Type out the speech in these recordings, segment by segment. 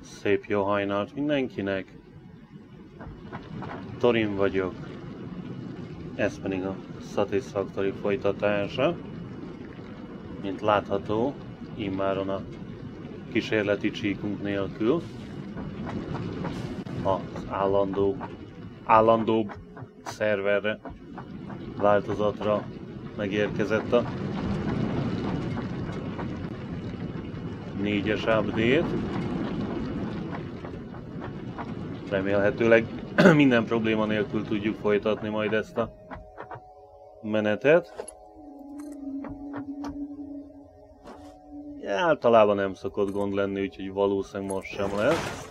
Szép jó hajnalt mindenkinek. Torin vagyok. Ez pedig a Satisfactory folytatása. Mint látható, immáron a kísérleti csíkunk nélkül. Az állandóbb szerverre, változatra megérkezett a 4-es update. Remélhetőleg minden probléma nélkül tudjuk folytatni majd ezt a menetet. Általában nem szokott gond lenni, úgyhogy valószínűleg most sem lesz.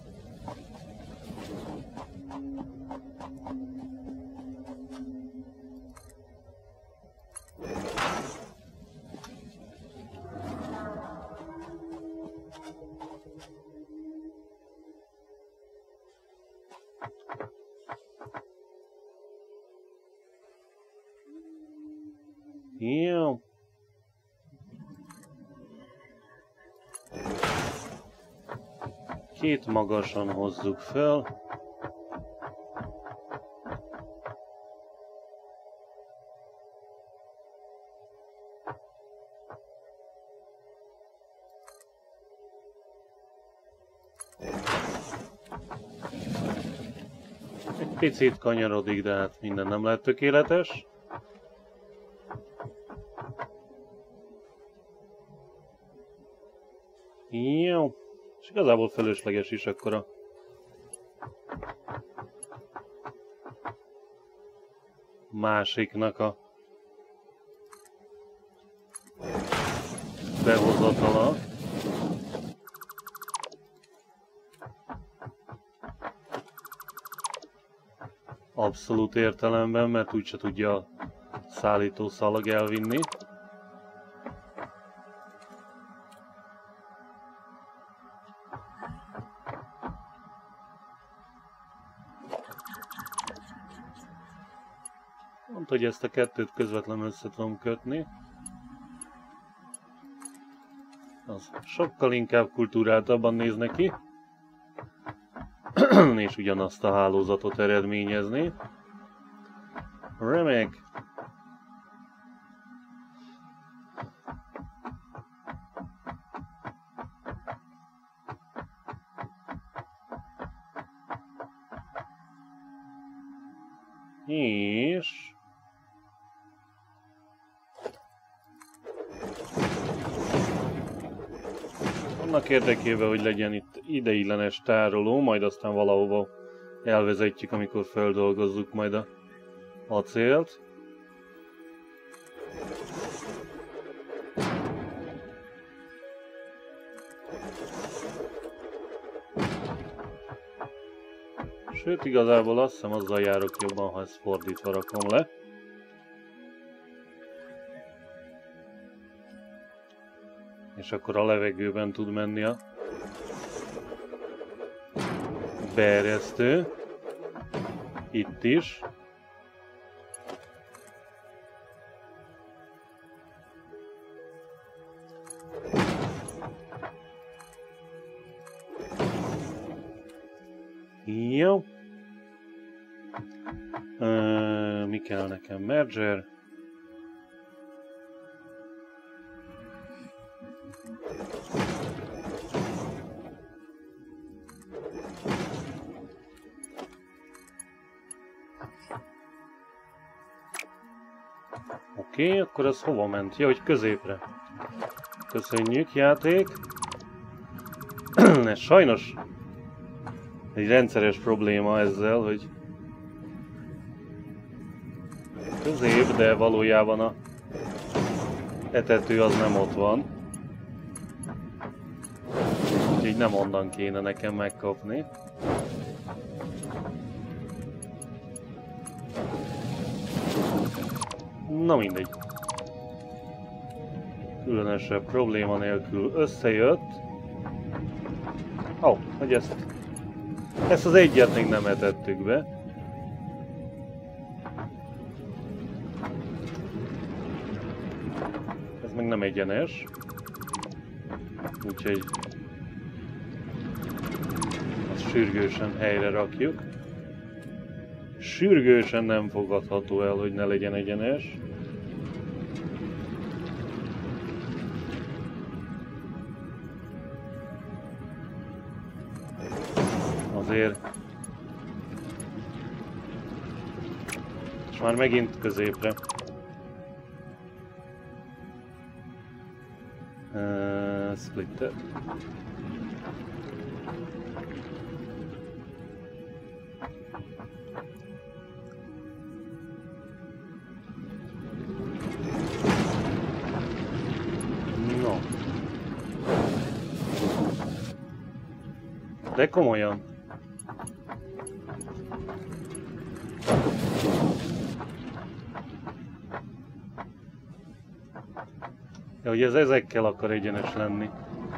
Jó. Két magasan hozzuk fel. Egy picit kanyarodik, de hát minden nem lehet tökéletes. Jó. És igazából felesleges is akkor a másiknak a behozatala. Abszolút értelemben, mert úgyse tudja a szállító szalag elvinni. Mondta, hogy ezt a kettőt közvetlenül össze tudom kötni. Az sokkal inkább kultúráltabban néz neki. És ugyanazt a hálózatot eredményezni. Remek! És... annak érdekében, hogy legyen itt ideiglenes tároló, majd aztán valahova elvezetjük, amikor feldolgozzuk majd a acélt. Sőt, igazából azt hiszem, azzal járok jobban, ha ezt fordítva rakom le. És akkor a levegőben tud menni a beeresztő. Itt is. Jó. Mi kell nekem? Merger. Oké, akkor ez hova ment? Ja, hogy középre. Köszönjük, játék. Ez sajnos egy rendszeres probléma ezzel, hogy közép, de valójában a etető az nem ott van. Úgyhogy nem onnan kéne nekem megkapni. Na mindegy. Különösebb probléma nélkül összejött. Ó, hogy ezt az egyet még nem etettük be. Ez meg nem egyenes. Úgyhogy Ezt sürgősen helyre rakjuk. Sürgősen nem fogadható el, hogy ne legyen egyenes. Azért. És már megint középre. Splitted. No. De komolyan. Ja, hogy ez ezekkel akar egyenes lenni.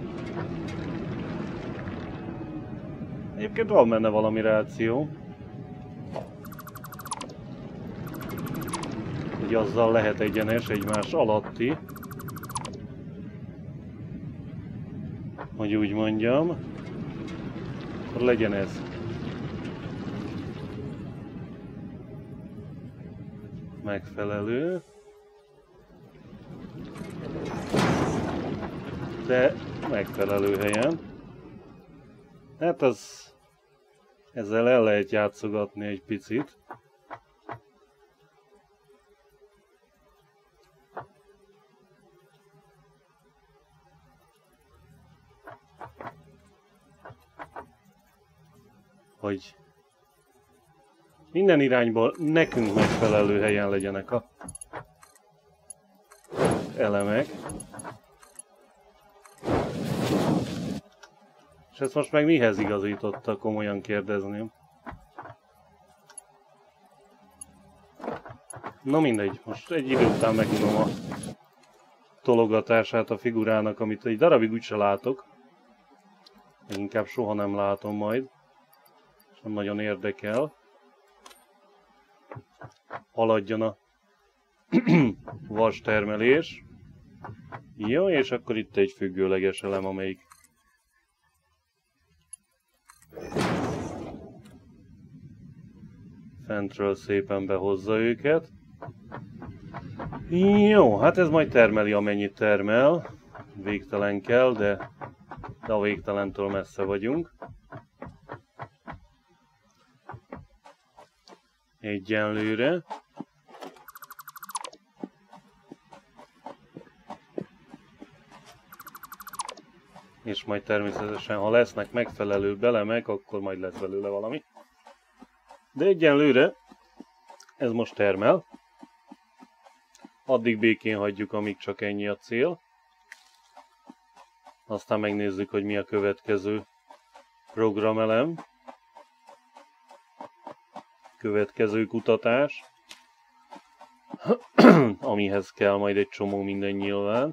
Egyébként van benne valami ráció. Hogy azzal lehet egyenes egymás alatti. Hogy úgy mondjam. Akkor legyen ez. Megfelelő. De megfelelő helyen. Hát az... ezzel el lehet játszogatni egy picit. Hogy minden irányból nekünk megfelelő helyen legyenek a elemek. És ezt most meg mihez igazította, komolyan kérdezném. Na mindegy, most egy idő után megunom a tologatását a figurának, amit egy darabig úgyse látok. Inkább soha nem látom majd. És nem nagyon érdekel. Haladjon a vastermelés. Jó, és akkor itt egy függőleges elem, amelyik fentről szépen behozza őket. Jó, hát ez majd termeli, amennyit termel. Végtelen kell, de a végtelentől messze vagyunk. Egyenlőre. És majd természetesen, ha lesznek megfelelő belemek, akkor majd lesz belőle valami. De egyenlőre ez most termel. Addig békén hagyjuk, amíg csak ennyi a cél. Aztán megnézzük, hogy mi a következő programelem. Következő kutatás. Amihez kell majd egy csomó minden nyilván.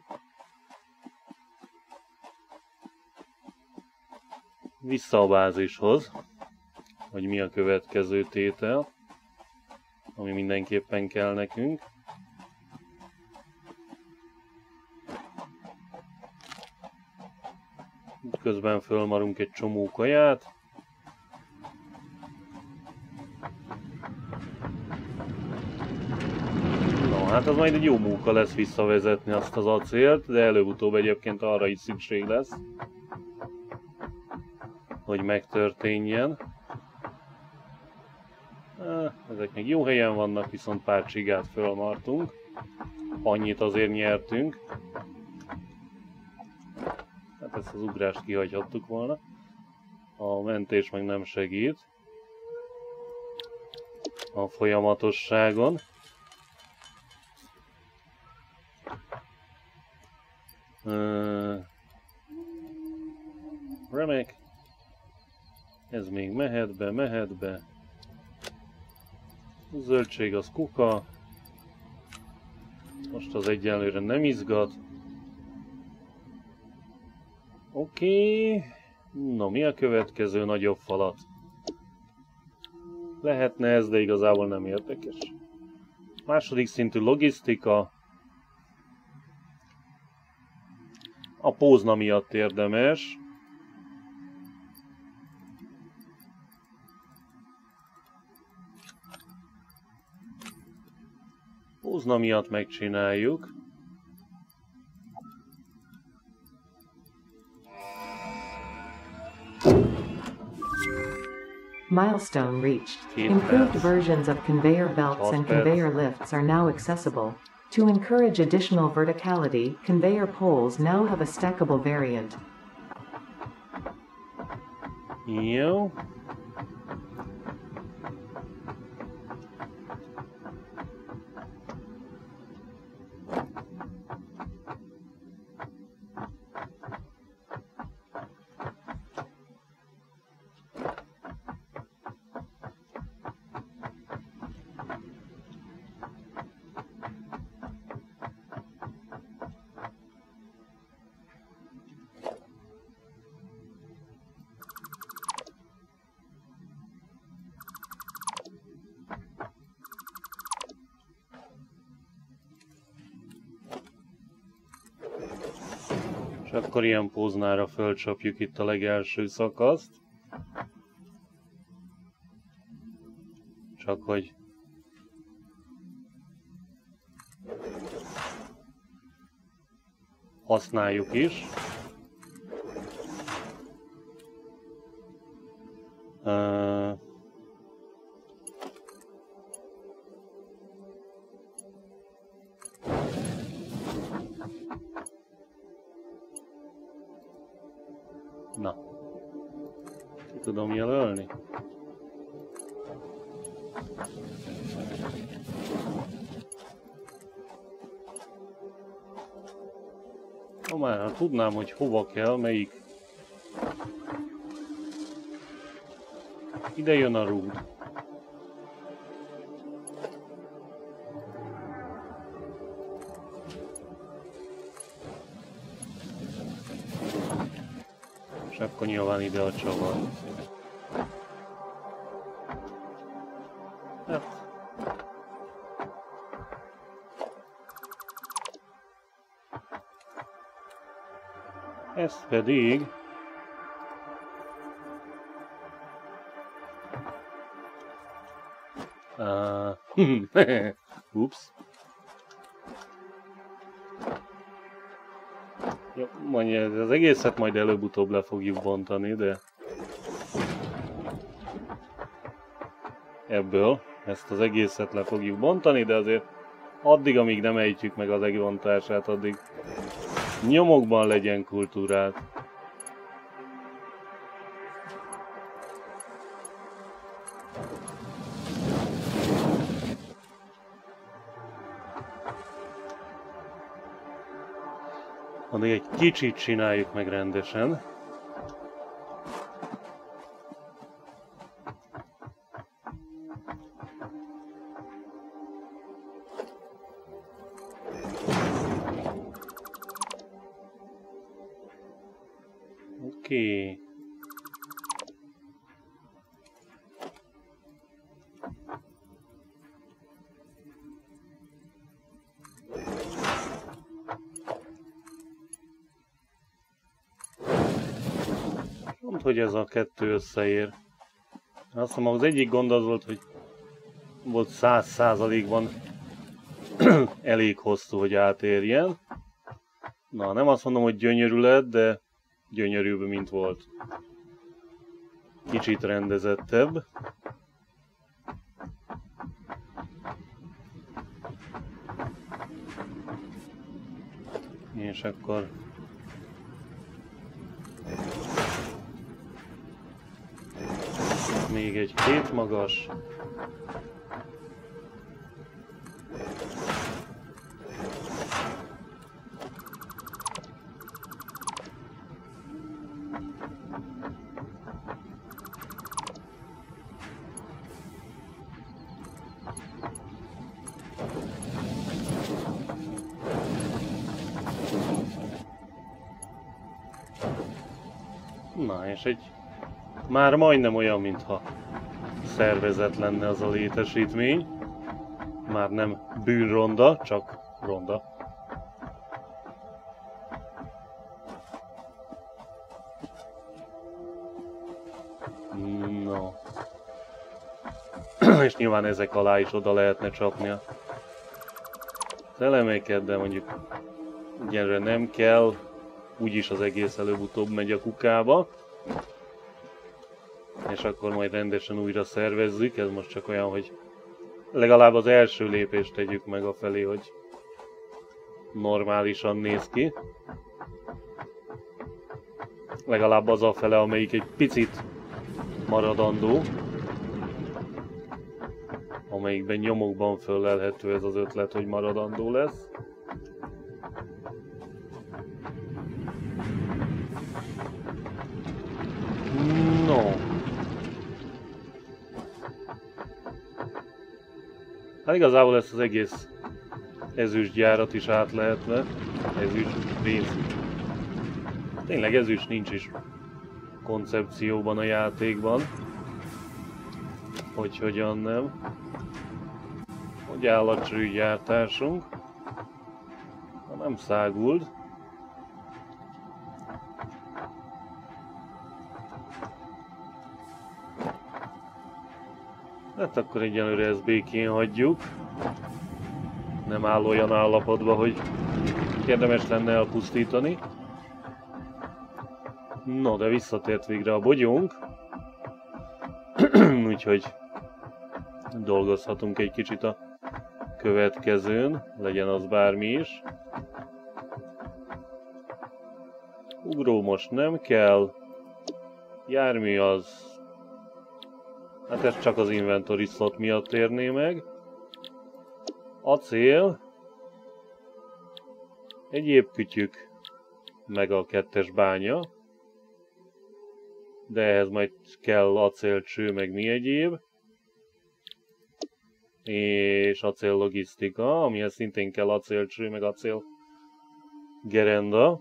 Vissza a bázishoz, hogy mi a következő tétel, ami mindenképpen kell nekünk. Közben fölmarunk egy csomó kaját. No, hát az majd egy jó munka lesz visszavezetni azt az acélt, de előbb-utóbb egyébként arra is szükség lesz, hogy megtörténjen. Ezek még jó helyen vannak, viszont pár csigát fölmartunk. Annyit azért nyertünk. Hát ezt az ugrást kihagyhattuk volna. A mentés meg nem segít a folyamatosságon. Remek. Ez még mehet be, mehet be. A zöldség az kuka. Most az egyenlőre nem izgat. Oké. No, mi a következő nagyobb falat? Lehetne ez, de igazából nem érdekes. Második szintű logisztika. A pózna miatt érdemes. Pózna miatt megcsináljuk. Milestone reached. Improved versions of conveyor belts and conveyor lifts are now accessible. To encourage additional verticality, conveyor poles now have a stackable variant. Jó. És akkor ilyen póznára fölcsapjuk itt a legelső szakaszt. Csak hogy használjuk is. Na, ki tudom jelölni? Ha már tudnám, hogy hova kell, melyik. Ide jön a rúd. És akkor nyilván ide a csavar. Hát. Ez pedig ups. Jó, mondja, az egészet majd előbb-utóbb le fogjuk bontani, de ebből ezt az egészet le fogjuk bontani, de azért addig, amíg nem ejtjük meg az egbontását, addig nyomokban legyen kultúrát. Addig egy kicsit csináljuk meg rendesen. Oké. Mondd, hogy ez a kettő összeér. Azt mondom, az egyik gond az volt, hogy volt 100%-ban elég hosszú, hogy átérjen. Na, nem azt mondom, hogy gyönyörű lett, de gyönyörűbb, mint volt. Kicsit rendezettebb. És akkor még egy két magas. Na, és egy már majdnem olyan, mintha szervezet lenne az a létesítmény. Már nem bűnronda, csak ronda. No. És nyilván ezek alá is oda lehetne csapnia. az elemeket, de mondjuk egyenlőre nem kell. Úgyis az egész előbb-utóbb megy a kukába. És akkor majd rendesen újra szervezzük. Ez most csak olyan, hogy legalább az első lépést tegyük meg afelé, hogy normálisan néz ki. Legalább az afele, amelyik egy picit maradandó. Amelyikben nyomokban föllelhető ez az ötlet, hogy maradandó lesz. No. Hát igazából ezt az egész ezüstgyárat is át lehetne. Ezüst pénz. Tényleg ezüst nincs is koncepcióban a játékban. Hogy hogyan nem. Hogy áll a csőgyártásunk. Ha nem száguld. Hát akkor egyelőre ezt békén hagyjuk. Nem áll olyan állapotban, hogy érdemes lenne elpusztítani. No, de visszatért végre a bogyónk. Úgyhogy dolgozhatunk egy kicsit a következőn, legyen az bármi is. Ugró most nem kell. Jármű az... Hát ez csak az inventory slot miatt érné meg. Acél. Egyéb kütyük. Meg a 2-es bánya. De ehhez majd kell acélcső, meg mi egyéb. És acél logisztika, amihez szintén kell acélcső, meg acél gerenda.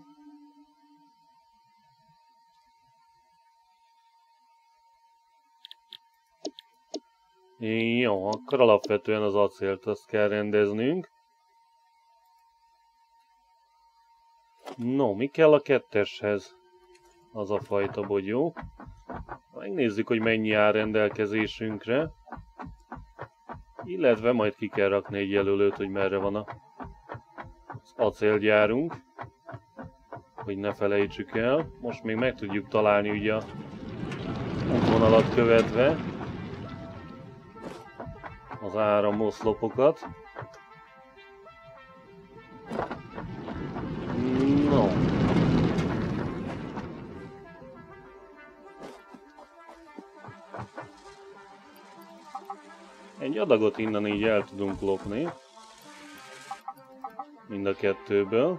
Jó, akkor alapvetően az acélt azt kell rendeznünk. No, mi kell a 2-eshez? Az a fajta bogyó. Megnézzük, hogy mennyi áll rendelkezésünkre. Illetve majd ki kell rakni egy jelölőt, hogy merre van az acélgyárunk. Hogy ne felejtsük el. Most még meg tudjuk találni ugye a útvonalat követve az áramoszlopokat. No. Egy adagot innen így el tudunk lopni. Mind a kettőből.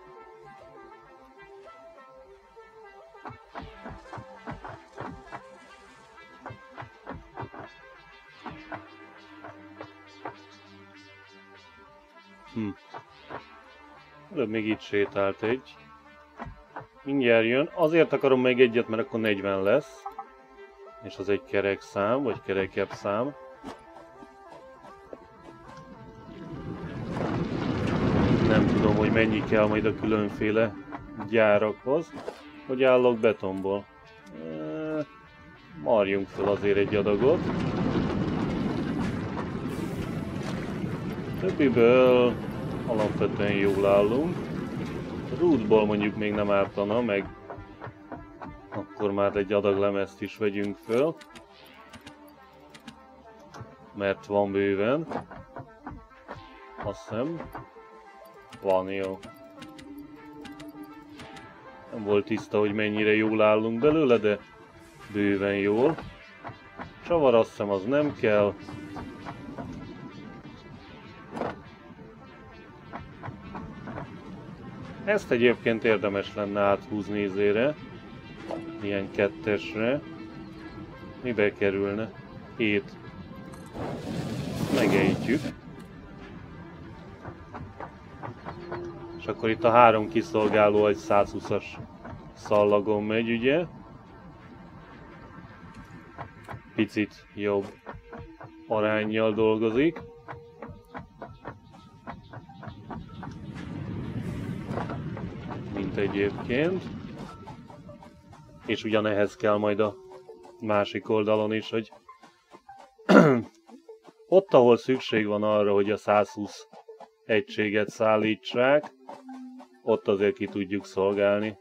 Előbb még itt sétált egy. Mindjárt jön. Azért akarom még egyet, mert akkor 40 lesz. És az egy kerek szám, vagy kerekebb szám. Nem tudom, hogy mennyi kell majd a különféle gyárakhoz. Hogy állok betonból. Marjunk fel azért egy adagot. Többiből alapvetően jól állunk. A rootból mondjuk még nem ártana, meg akkor már egy adag lemezt is vegyünk föl. Mert van bőven. Azt hiszem. Van, jó. Nem volt tiszta, hogy mennyire jól állunk belőle, de bőven jól. Csavar azt hiszem, az nem kell. Ezt egyébként érdemes lenne áthúzni izére. Ilyen 2-esre. Mibe kerülne? 7. Megejtjük. És akkor itt a 3 kiszolgáló egy 120-as szallagon megy, ugye? Picit jobb aránnyal dolgozik. Mint egyébként. És ugyanehhez kell majd a másik oldalon is, hogy ott, ahol szükség van arra, hogy a 120 egységet szállítsák, ott azért ki tudjuk szolgálni.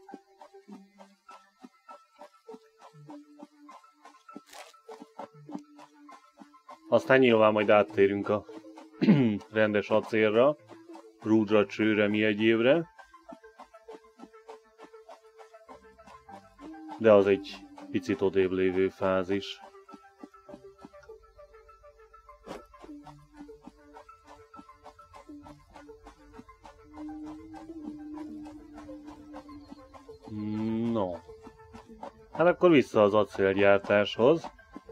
Aztán nyilván majd áttérünk a rendes acélra, rúdra, csőre, mi egyébre. De az egy picit odébb lévő fázis. No. Hát akkor vissza az acélgyártáshoz.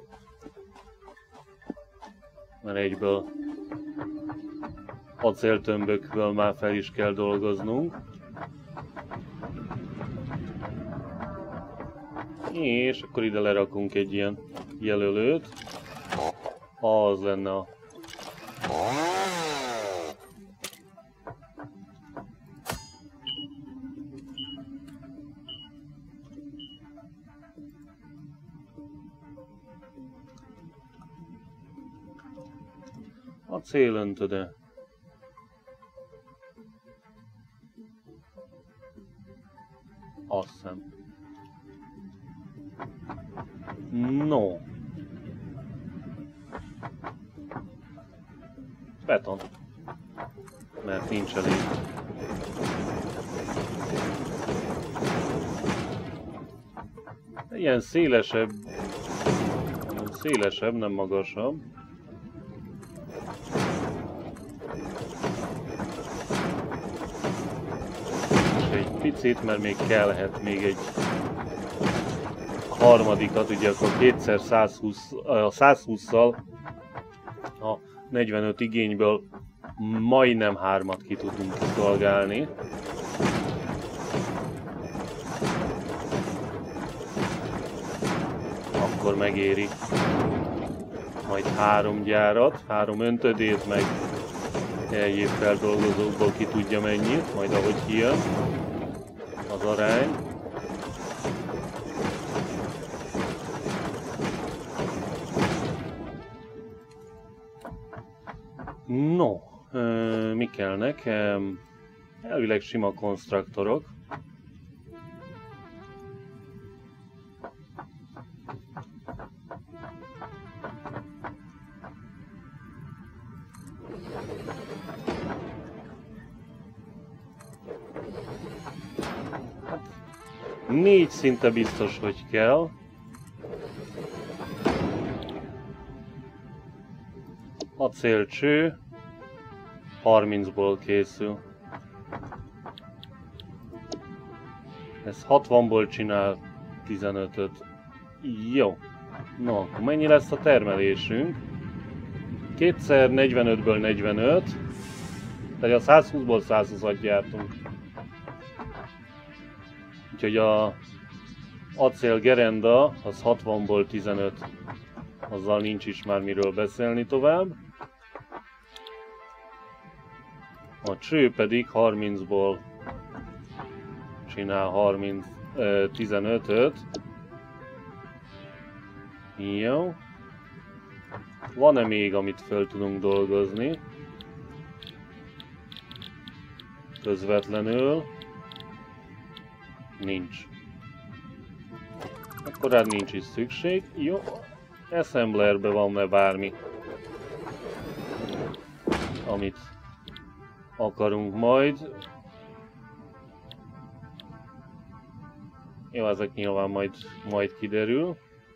Mert egyből acéltömbökből már fel is kell dolgoznunk. És akkor ide lerakunk egy ilyen jelölőt. Az lenne a... Acélöntöde. Azt hiszem. No. Beton. Mert nincs elég. Ilyen szélesebb, nem magasabb. És egy picit, mert még kellhet még egy harmadikat, ugye akkor kétszer 120-szal a 45 igényből majdnem 3-at ki tudunk kiszolgálni. Akkor megéri majd 3 gyárat, 3 öntödét, meg egyéb feldolgozókból ki tudja mennyit, majd ahogy kijön az arány. No, mi kell nekem? Elvileg sima konstruktorok. Hát, 4 szinte biztos, hogy kell. Acélcső 30-ból készül. Ez 60-ból csinál 15-öt. Jó. No, akkor mennyi lesz a termelésünk? 2-szer 45-ből 45. Tehát a 120-ból 120-at gyártunk. Úgyhogy a acél gerenda az 60-ból 15. Azzal nincs is már miről beszélni tovább. A cső pedig 30-ból csinál 15-öt. Jó. Van-e még, amit fel tudunk dolgozni? Közvetlenül? Nincs. Akkor rád nincs is szükség. Jó. Assemblerbe van-e bármi, amit akarunk majd. Jó, ezek nyilván majd kiderül.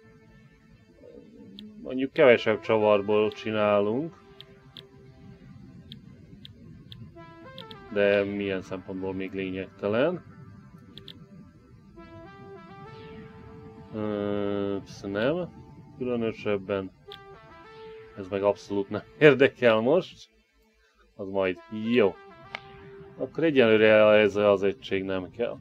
Mondjuk kevesebb csavarból csinálunk. De milyen szempontból még lényegtelen. Nem. Különösebben. Ez meg abszolút nem érdekel most. Az majd jó. Akkor egyelőre ez az egység nem kell.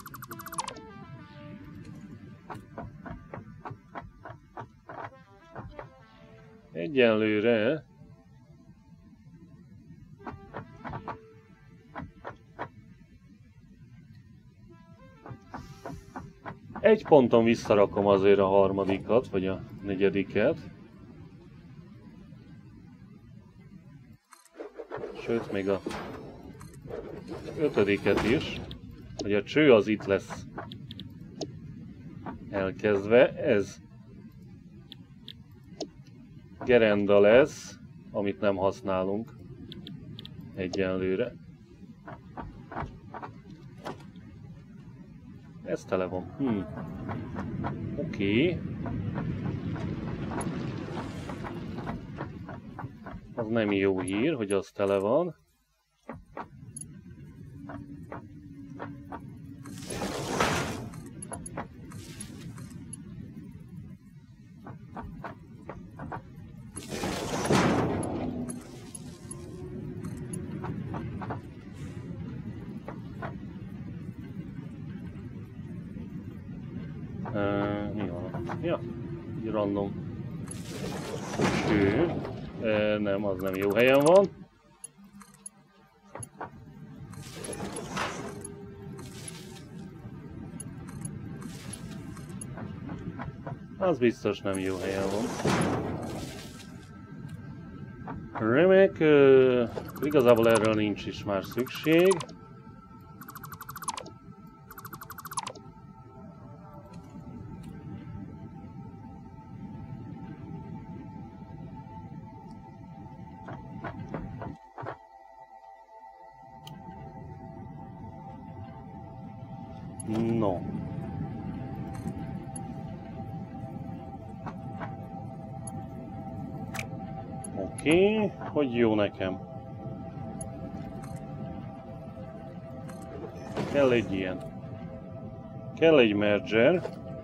Egyelőre egy ponton visszarakom azért a harmadikat, vagy a negyediket. És sőt még a 5-et is, hogy a cső az itt lesz elkezdve, ez gerenda lesz, amit nem használunk egyenlőre. Ez tele van. Oké. Az nem jó hír, hogy az tele van. Mi van? Ja, egy random cső. Nem, az nem jó helyen van. Az biztos nem jó helyen van. Remek, igazából erről nincs is már szükség. No. Oké, hogy jó nekem. Kell egy ilyen. Kell egy merger.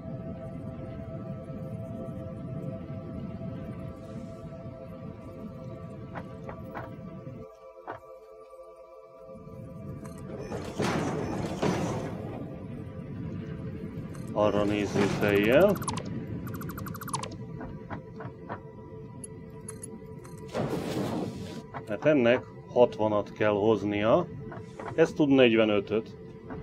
Arra nézőfejjel. Mert ennek 60-at kell hoznia. Ez tud 45-öt.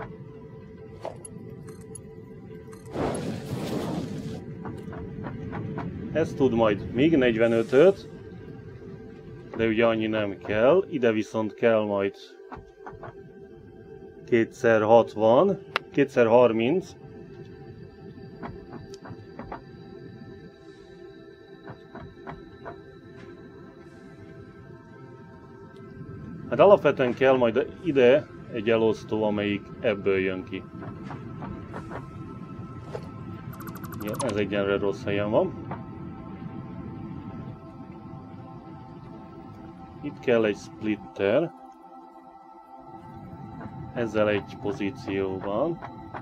Ez tud majd még 45-öt. De ugye annyi nem kell. Ide viszont kell majd 2x60, 2x30. Hát alapvetően kell majd ide egy elosztó, amelyik ebből jön ki. Ja, ez egyenre rossz helyen van. Itt kell egy splitter. Ezzel egy pozícióban.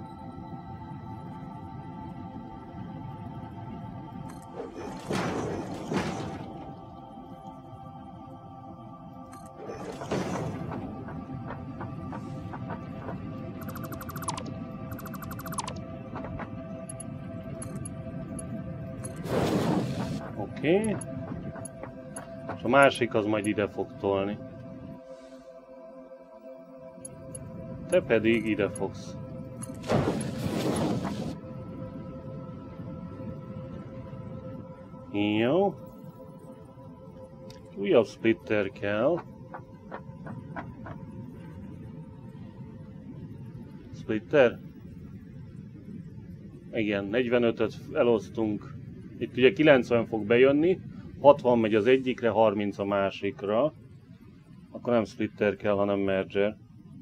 Oké. És a másik az majd ide fog tolni. Te pedig ide fogsz. Jó. Újabb splitter kell. Splitter? Igen, 45-öt elosztunk. Itt ugye 90 fog bejönni, 60 megy az egyikre, 30 a másikra. Akkor nem splitter kell, hanem merger.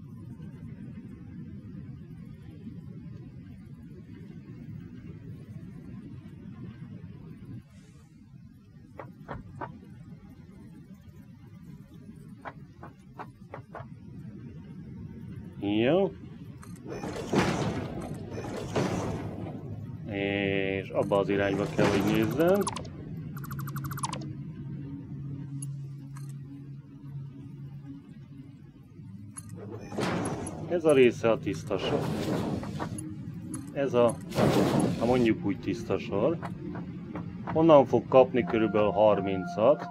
Jó. És abba az irányba kell, hogy nézzen. Ez a része a tiszta sor. Ez a, mondjuk úgy tiszta sor. Onnan fog kapni körülbelül 30-at.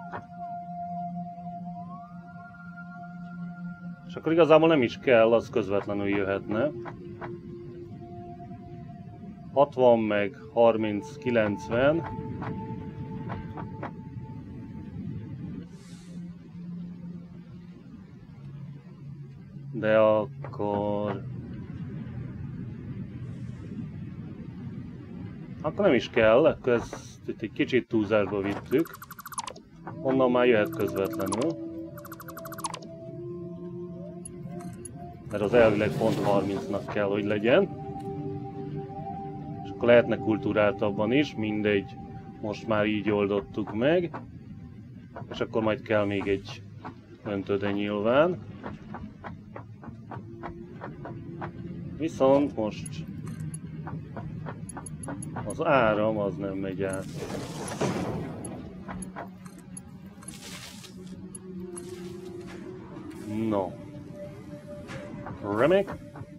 És akkor igazából nem is kell, az közvetlenül jöhetne. 60 meg 30, 90. De akkor... Akkor nem is kell, akkor ezt itt egy kicsit túlzásba vittük. Onnan már jöhet közvetlenül. Mert az elvileg pont 30-nak kell, hogy legyen. És akkor lehetne kultúráltabban is, mindegy. Most már így oldottuk meg. És akkor majd kell még egy öntöde nyilván. Viszont most az áram az nem megy át. No. Remek.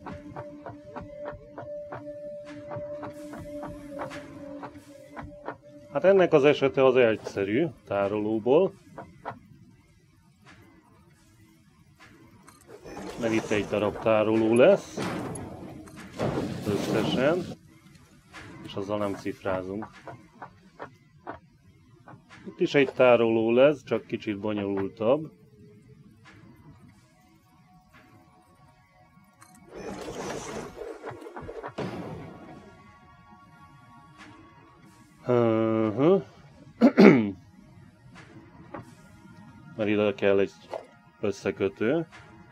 Hát ennek az esete az egyszerű tárolóból. Mert itt egy darab tároló lesz. Összesen. És azzal nem cifrázunk. Itt is egy tároló lesz, csak kicsit bonyolultabb. Mert ide kell egy összekötő.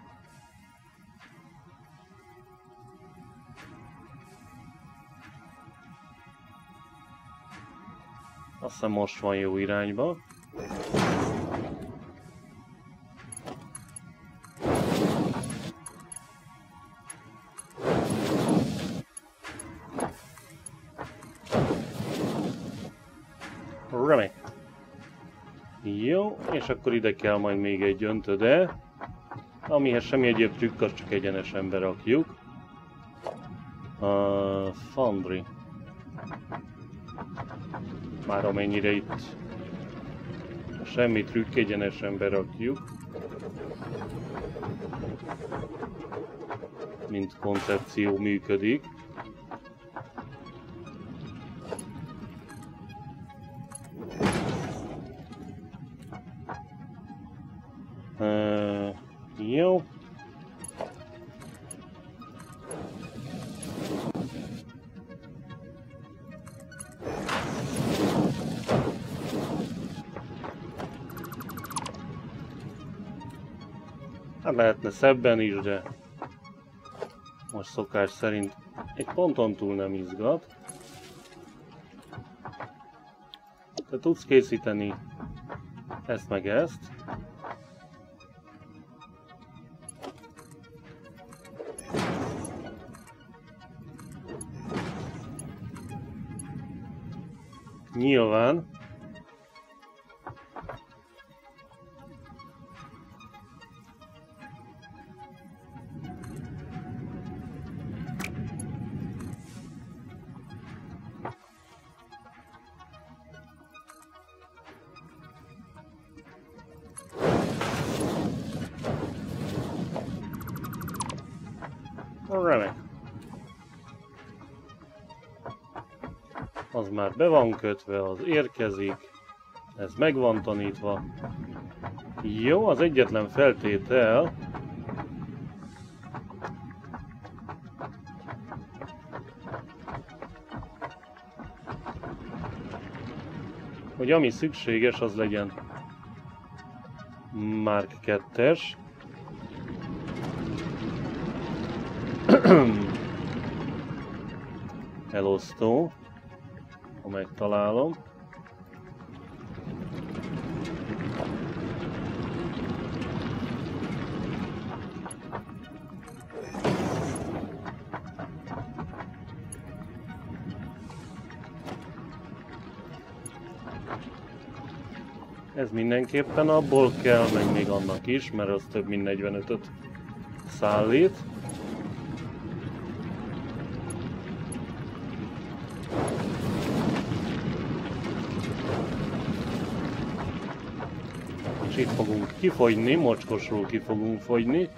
Azt hiszem most van jó irányba. Remek. Jó, és akkor ide kell majd még egy öntöde, amihez semmi egyéb trükk, azt csak egyenesen berakjuk. Foundry. Már amennyire itt semmi trükk, egyenesen berakjuk. Mint koncepció működik. Jó. Hát lehetne szebben is, de most szokás szerint egy ponton túl nem izgat. Te tudsz készíteni ezt meg ezt. Nyilván remek. Az már be van kötve, az érkezik. Ez meg van tanítva. Jó, az egyetlen feltétel, hogy ami szükséges, az legyen Mark 2-es. Elosztó, ha megtalálom. Ez mindenképpen abból kell, meg még annak is, mert az több mint 45-öt szállít. És itt fogunk kifogyni, mocskosról ki fogunk fogyni.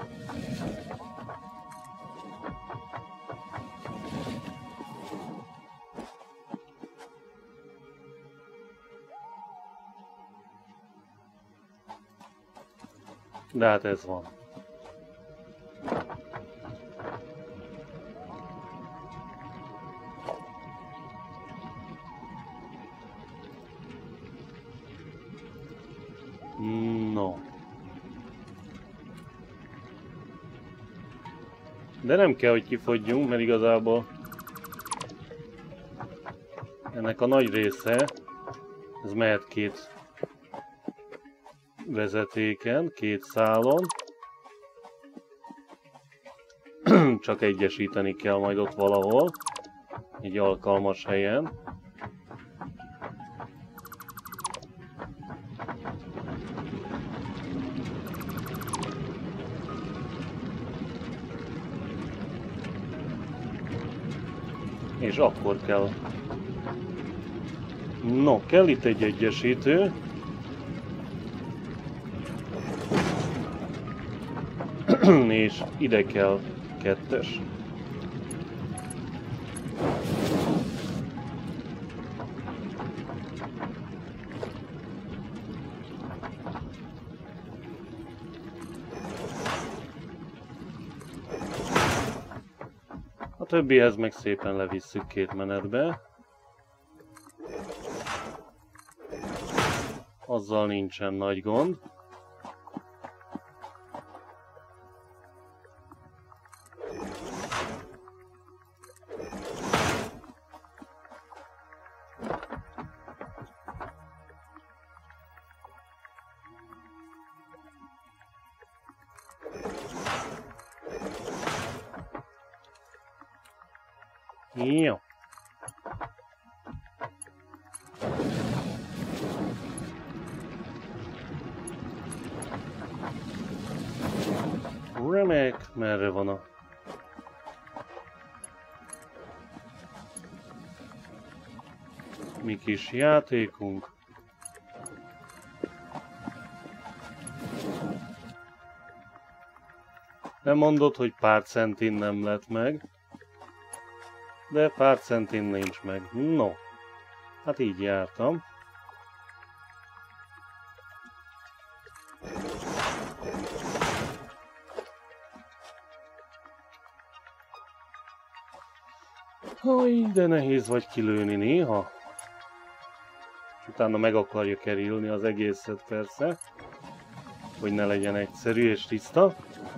De hát ez van. No. De nem kell, hogy kifogyjunk, mert igazából ennek a nagy része, ez mehet két vezetéken, két szálon. Csak egyesíteni kell majd ott valahol, egy alkalmas helyen. És akkor kell. No, kell itt egy egyesítő. És ide kell kettes. A többihez meg szépen levisszük két menetbe. Azzal nincsen nagy gond. Jó. Remek, merre van a... mi kis játékunk? Nem mondod, hogy pár centin nem lett meg. De pár centin nincs meg. No. Hát így jártam. Haj, de nehéz vagy kilőni néha. Utána meg akarja kerülni az egészet persze. Hogy ne legyen egyszerű és tiszta.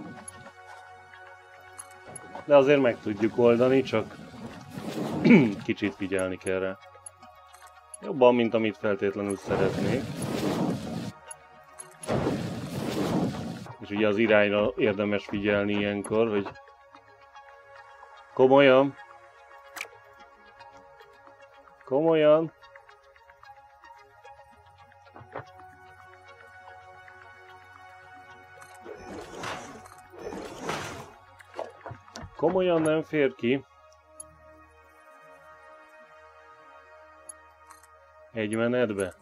De azért meg tudjuk oldani, csak kicsit figyelni kell rá. Jobban, mint amit feltétlenül szeretnék. És ugye az irányra érdemes figyelni ilyenkor, hogy komolyan. Komolyan. Komolyan nem fér ki. Egy menetbe.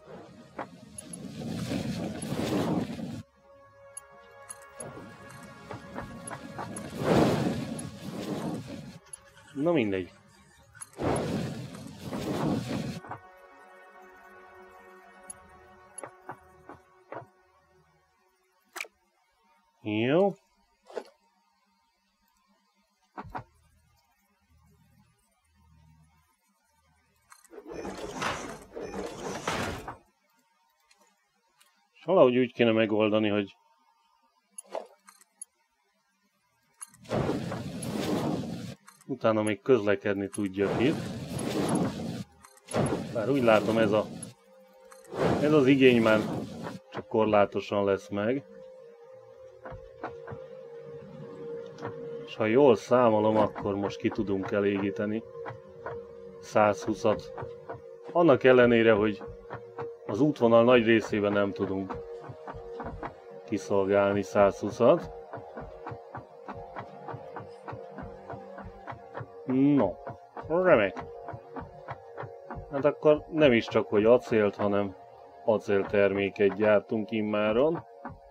Na mindegy. Jó. És valahogy úgy kéne megoldani, hogy utána még közlekedni tudjak itt. Bár úgy látom, ez az igény már csak korlátosan lesz meg. És ha jól számolom, akkor most ki tudunk elégíteni 120-at. Annak ellenére, hogy az útvonal nagy részében nem tudunk kiszolgálni 120-at. No, remek. Hát akkor nem is csak, hogy acélt, hanem acélterméket gyártunk immáron.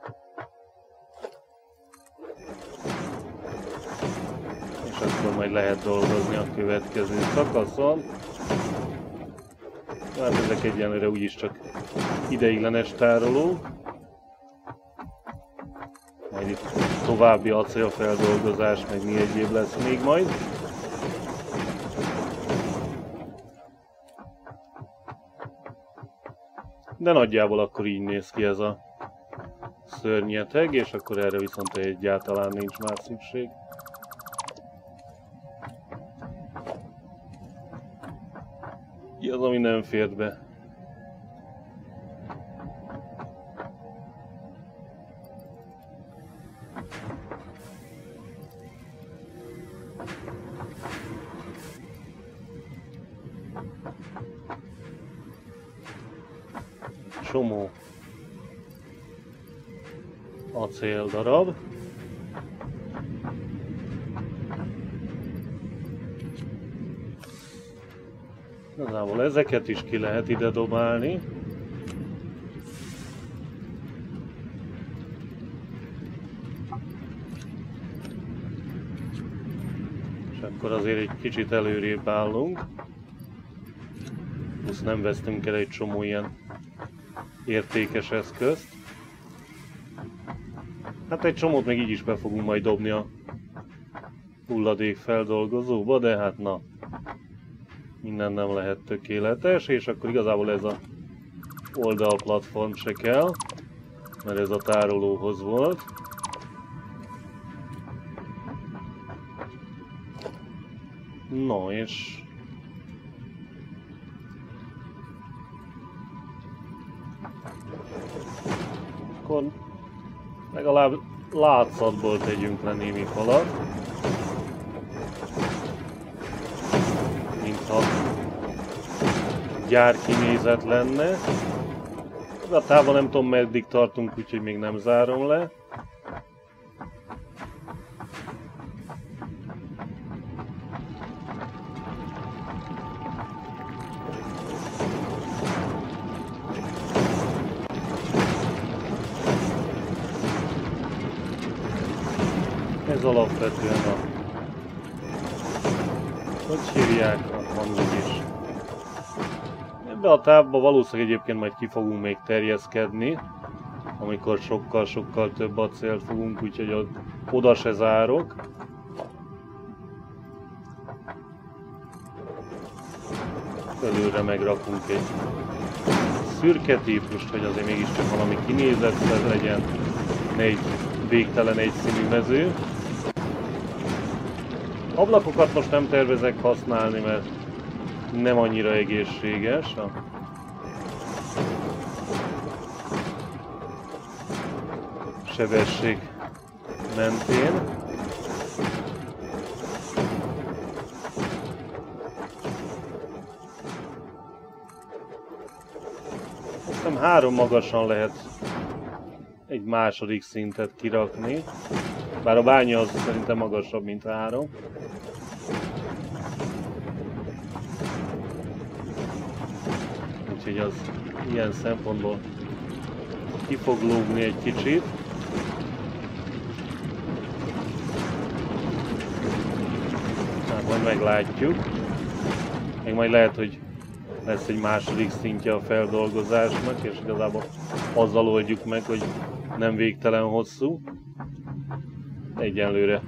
És akkor majd lehet dolgozni a következő szakaszon. Hát ezek egyenlőre úgyis csak ideiglenes tároló. Majd itt további acélfeldolgozás, meg mi egyéb lesz még majd. De nagyjából akkor így néz ki ez a szörnyeteg, és akkor erre viszont egyáltalán nincs már szükség. Mi az, ami nem fért be? Csomó acéldarab. Igazából ezeket is ki lehet ide dobálni. És akkor azért egy kicsit előrébb állunk. Plusz nem vesztünk el egy csomó ilyen értékes eszközt. Hát egy csomót még így is be fogunk majd dobni a hulladékfeldolgozóba, de hát na, minden nem lehet tökéletes, és akkor igazából ez a oldalplatform se kell, mert ez a tárolóhoz volt. No, és akkor legalább látszatból tegyünk le némi falat, mintha gyárkinézet lenne. Igazából nem tudom, meddig tartunk, úgyhogy még nem zárom le. Ez alapvetően a... Hogy hívják? Van úgyis. Ebbe a távba valószínűleg egyébként majd ki fogunk még terjeszkedni, amikor sokkal több acélt fogunk, úgyhogy oda se zárok. Előre megrakunk egy szürke típust, hogy azért mégiscsak valami kinézetlen legyen, ne egy végtelen egyszínű mező. Ablakokat most nem tervezek használni, mert nem annyira egészséges a sebesség mentén. Azt hiszem 3 magasan lehet egy második szintet kirakni, bár a bánya az szerintem magasabb, mint 3. Úgyhogy az ilyen szempontból ki fog lógni egy kicsit. Hát majd meglátjuk. Még majd lehet, hogy lesz egy második szintje a feldolgozásnak, és igazából azzal oldjuk meg, hogy nem végtelen hosszú. Egyelőre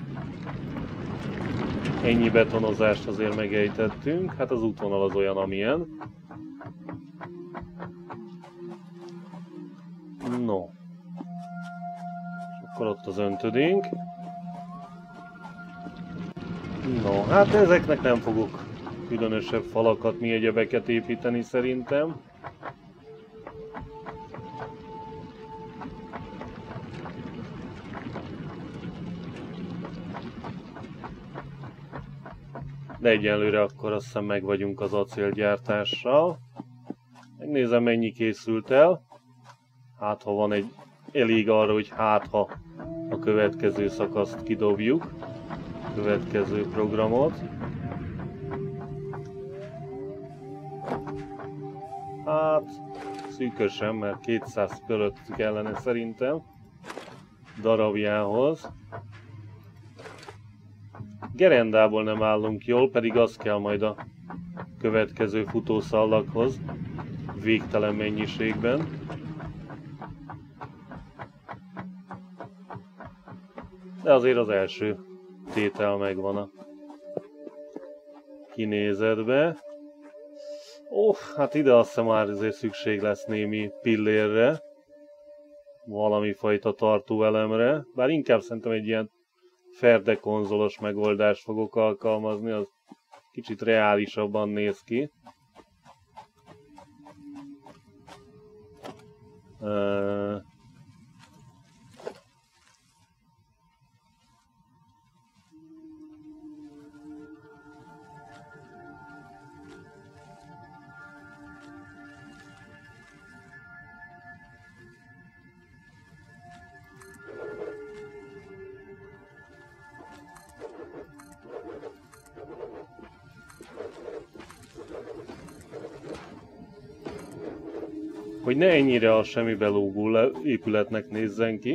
ennyi betonozást azért megejtettünk. Hát az útvonal az olyan, amilyen. No. És akkor ott az öntödénk. No, hát ezeknek nem fogok különösebb falakat, mi egyebeket építeni szerintem. De egyenlőre akkor azt hiszem meg vagyunk az acélgyártással. Megnézem, mennyi készült el. Hát ha van egy elég arra, hogy hát ha a következő szakaszt kidobjuk. Következő programot. Hát szűkösen, mert 200 fölött kellene szerintem darabjához. Gerendából nem állunk jól, pedig az kell majd a következő futószallaghoz végtelen mennyiségben. De azért az első tétel megvan a kinézetbe. Hát ide azt hiszem már azért szükség lesz némi pillérre. valami fajta tartóelemre, bár inkább szerintem egy ilyen ferde konzolos megoldást fogok alkalmazni, az kicsit reálisabban néz ki. Hogy ne ennyire a semmibe lógó épületnek nézzen ki.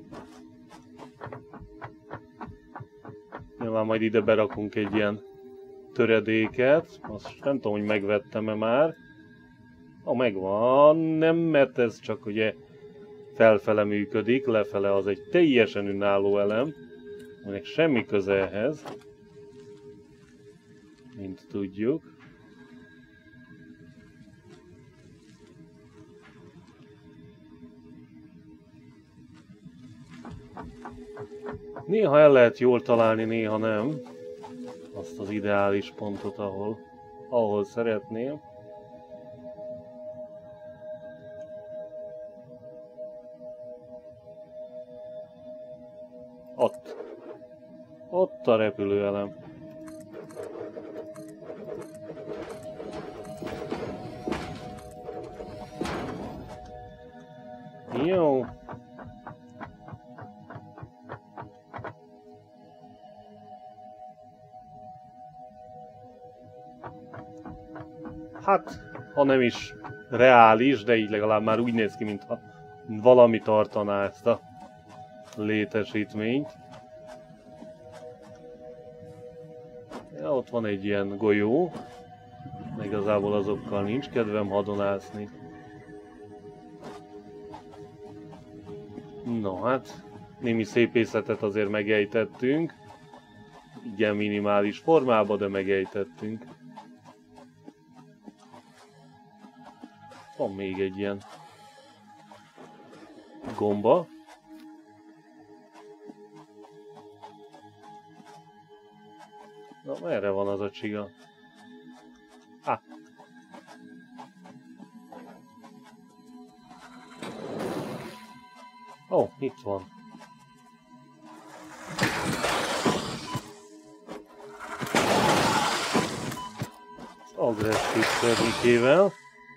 Nyilván majd ide berakunk egy ilyen töredéket. Azt nem tudom, hogy megvettem-e már. Megvan, nem, mert ez csak ugye felfele működik, lefele az egy teljesen önálló elem, aminek semmi köze ehhez, mint tudjuk. Néha el lehet jól találni, néha nem. Azt az ideális pontot, ahol szeretném. Ott a repülőelem. Jó. Hát, ha nem is reális, de így legalább már úgy néz ki, mintha valami tartaná ezt a létesítményt. Ja, ott van egy ilyen golyó. Igazából azokkal nincs kedvem hadonászni. No hát, némi szépészetet azért megejtettünk. Igen minimális formában, de megejtettünk. Van még egy ilyen gomba. Na, merre van az a csiga? Ó, itt van. Az agresszív szörnyikével.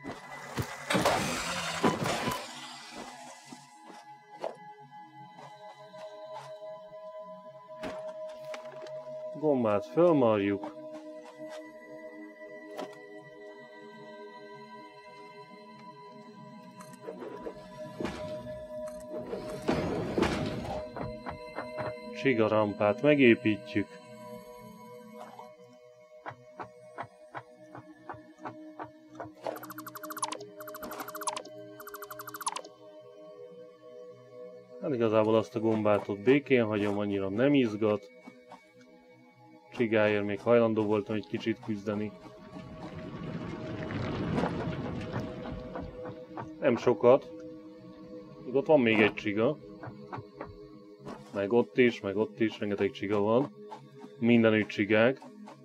Gombát fölmarjuk. Csigarampát megépítjük. Hát igazából azt a gombát ott békén hagyom, annyira nem izgat. Csigáért még hajlandó voltam egy kicsit küzdeni. Nem sokat. Még ott van még egy csiga. Meg ott is, rengeteg csiga van. Mindenütt csigák.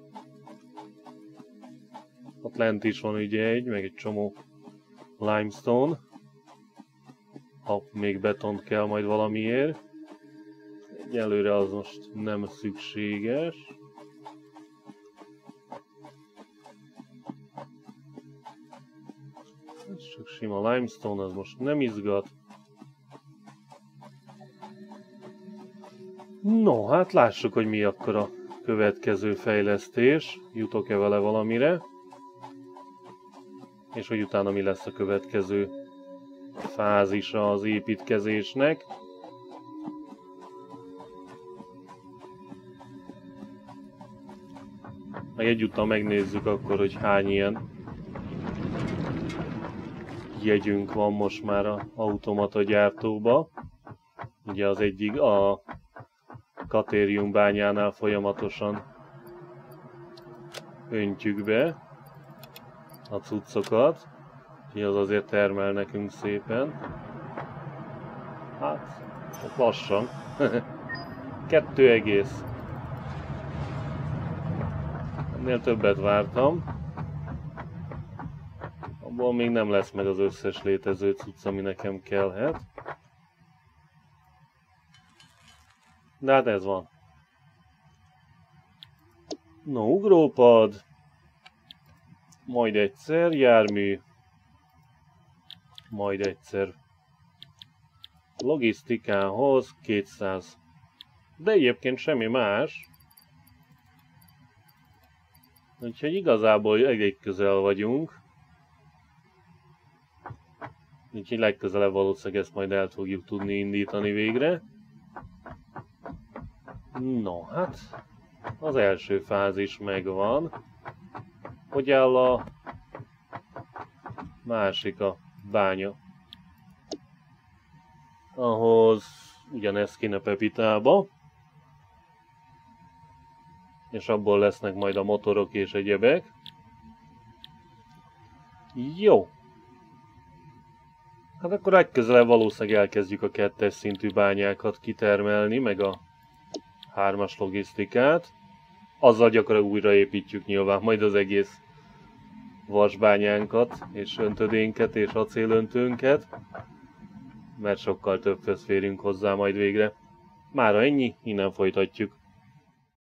Ott lent is van ugye egy, meg egy csomó limestone. Ha még betont kell majd valamiért. Egyelőre az most nem szükséges. Ez csak sima limestone, az most nem izgat. No, hát lássuk, hogy mi akkor a következő fejlesztés. Jutok-e vele valamire? És hogy utána mi lesz a következő fázisa az építkezésnek. Meg egyúttal megnézzük akkor, hogy hány ilyen jegyünk van most már az automata gyártóba. Ugye az egyik a Katérium bányánál folyamatosan öntjük be a cuccokat, úgyhogy az azért termel nekünk szépen. Hát, csak lassan. 2 egész. Ennél többet vártam. Abból még nem lesz meg az összes létező cucc, ami nekem kellhet. De hát ez van. No, ugrópad. Majd egyszer jármű. Majd egyszer logisztikához 200. De egyébként semmi más. Úgyhogy igazából elég közel vagyunk. Úgyhogy legközelebb valószínűleg ezt majd el fogjuk tudni indítani végre. No, hát az első fázis megvan. Hogy áll a másik, a bánya? Ahhoz ugyanezt kéne Pepitába. És abból lesznek majd a motorok és egyebek. Jó. Hát akkor legközelebb valószínűleg elkezdjük a 2-es szintű bányákat kitermelni, meg a 3-as logisztikát. Azzal gyakorlatilag újraépítjük nyilván majd az egész vasbányánkat, és öntödénket, és acélöntőnket. Mert sokkal többhöz férünk hozzá majd végre. Mára ennyi, innen folytatjuk.